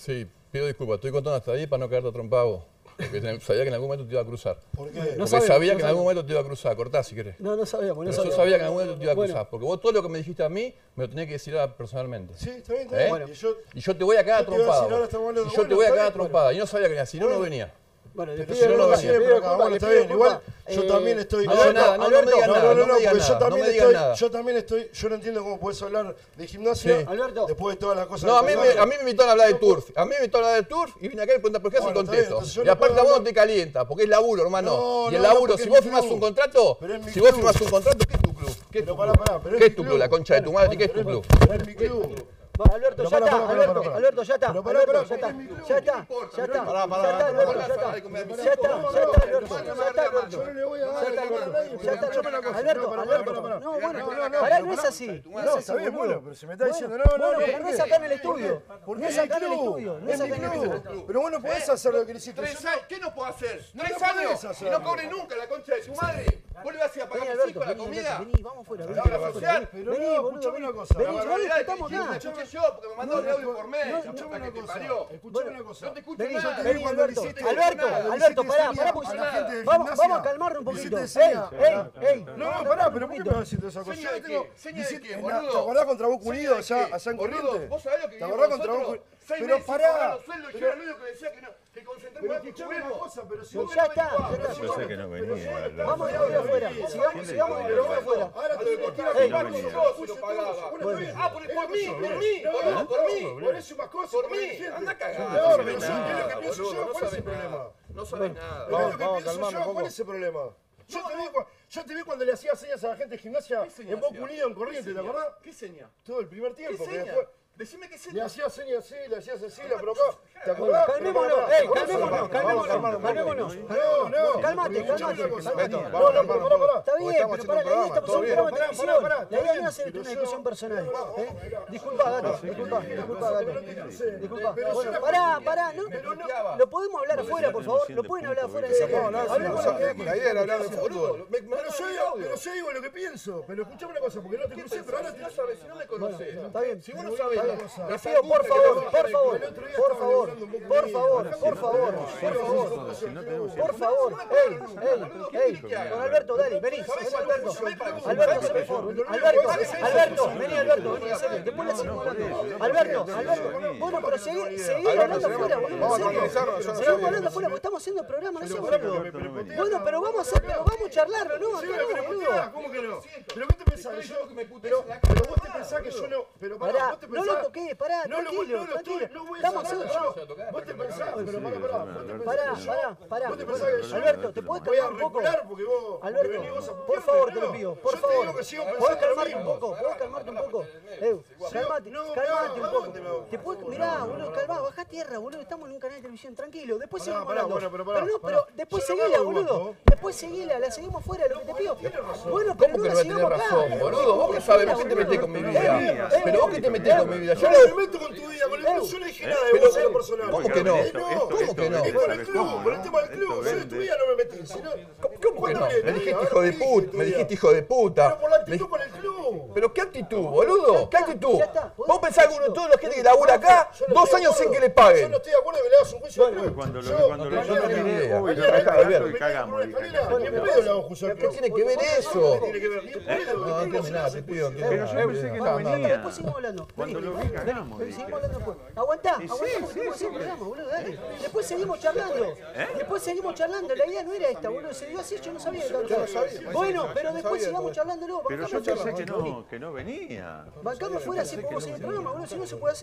Sí, pido disculpas. Estoy contando hasta ahí para no quedarte trompado. Porque sabía que en algún momento te iba a cruzar. ¿Por qué? Porque sabía que en algún momento te iba a cruzar. Cortá si querés. No sabíamos. Pero yo sabía que en algún momento te iba a cruzar. Porque vos todo lo que me dijiste a mí, me lo tenías que decir personalmente. Sí, está bien, está bien. Bueno, Y y yo te voy a cagar trompada. Y yo te voy a cagar trompada. Y no sabía que venía. Si no, no venía. Bueno, pero si no, no venía. Bueno, está bien. Igual yo también estoy... No digas nada, no me digas nada. No me digas nada. No me digas nada. Yo también estoy... Yo no entiendo cómo podés hablar de gimnasia después de todas las cosas. No, a mí me invitaron a hablar de turf. A mí me invitaron a hablar de turf y vine acá y pregunté por qué hace contesto. Y aparte a vos no te calienta, porque es laburo, hermano. Y el laburo, si vos firmás un contrato, ¿qué es tu club? ¿Qué es tu club? ¿Qué es tu club? La concha de tu madre, ¿qué es tu club? Es mi club. Alberto, ya está, Alberto, ya está. Alberto, ya está. Ya está, ya está. Alberto, ya está. Ya está, Alberto. Yo no le voy a dar. Alberto. No, bueno, pará, no es así. No, está bien, bueno, pero se me está diciendo, pero no es acá en el estudio. No es acá en el estudio. No es acá en el estudio. Pero vos no podés hacer lo que le hiciste. ¿Qué no puedo hacer? 3 años y no cobre nunca la concha de su madre. ¿Vos le vas a pagar a tus hijos la comida? Vení, vamos fuera. ¿La obra social? Pero no, escuchame una cosa. Vení, estamos acá. La escuché yo porque me mandó el audio por mail. Escuchame una cosa. Escuchame una cosa. No te escucho Vení, nada. vení, Alberto, pará, porque vamos a calmarnos un poquito. Ey. No, pará, pero ¿por qué me vas haciendo esa cosa? ¿Seña de qué? ¿Seña de qué, boludo? ¿Te acordás contra Boca Unido allá en Corrientes? ¿Vos sabés lo que ¿Te acordás contra Boca Unido? Pero pará. Yo era el único que decía que concentremos Pero más que escuchame una juguemos. cosa, pero si vos Ya está. Yo sé que no venía. Vamos a ir afuera. Sigamos de afuera. ahora te digo que Yo se lo pagaba. Por mí. Por eso más cosas. Por mí. Anda a cagar. No, pero ¿sabes qué es lo que pienso yo? ¿Cuál es el problema? No sabes nada. ¿Qué es lo que pienso yo? ¿Cuál es el problema? Yo te vi cuando le hacía señas a la gente de gimnasia en Boca Unido, en Corrientes, ¿te acordás? ¿Qué seña? Todo el primer tiempo. ¿Qué Que seña? después Decime qué le seña. hacía señas así, le hacía Cecilia, pero acá. ¿Te acordás? Calmémonos, calmémonos. No. Cálmate. Pará. Está bien, pero para la idea estamos en un programa de televisión. La idea no es hacer una discusión personal. Disculpa, Gato. Disculpa. Bueno, pará, ¿no? Lo podemos hablar afuera, por favor. Lo pueden hablar afuera en serio. La idea era hablar de fútbol. Pero yo digo lo que pienso. Pero escuchame una cosa, porque no te crucé, pero ahora te sabes, si no me conoces. Está bien. Si vos no sabés. Les pido, por favor. Ey. Don Alberto, dale, vení. Alberto, vení, en serio. Después la seguimos hablando. Alberto. Bueno, pero seguí hablando afuera, boludo. Seguimos hablando afuera porque estamos haciendo el programa, no sé, boludo. Bueno, pero vamos a charlarlo, ¿no? ¿Cómo que no? ¿Pero qué te pensás? Pero vos te pensás que yo no... Pero pará, vos te pensás... No lo toqué, pará, tranquilo. Estamos haciendo programa. Vos te pensás... Pero Pará. ¿Vos te pensás que yo... Alberto, ¿te podés voy a calmar un poco? recular porque vos... Alberto, por favor, te lo pido, por favor. Yo te digo que sigo ¿Podés pensando calmarte un poco? Calmate un poco. Te puedes... Mirá, boludo, calmá, bajá tierra, boludo. Estamos en un canal de televisión, tranquilo. Después seguimos hablando. Pero después seguila, boludo. Después seguila, la seguimos fuera, lo que te pido. Bueno, pero no la sigamos acá. Boludo, vos qué sabés, vos qué te metés con mi vida. Pero vos qué te metés con mi vida. Yo no me meto con tu vida, con el club. Yo no dije nada de vos en lo personal. ¿Cómo que no? ¿Cómo que no? Es con el club, con el tema del club. Yo de tu vida no me metí. ¿Cómo que no? Me dijiste hijo de puta. Pero por la actitud con el club. ¿Pero qué actitud, boludo? ¿Qué actitud? ¿Vos pensás que toda la gente que labura acá, 2 años sin que le Yo paguen? no estoy de acuerdo que le hagas un juicio al club. Cuando yo no tengo idea. y cagamos. ¿Qué tiene que ver eso? Tiene que ver. No entiendo nada, te pido. Pero yo pensé que no venía. Después seguimos hablando. Cuando lo vi, cagamos. Seguimos hablando después. Aguantá, porque tenemos que hacer el programa, boludo, dale. Después seguimos charlando. La idea no era esta, boludo. Se dio así, yo no sabía. Bueno, pero después sigamos charlándolo. Pero yo pensé que no venía. Bancame fuera si podemos seguir el programa, boludo. Si no se puede hacer.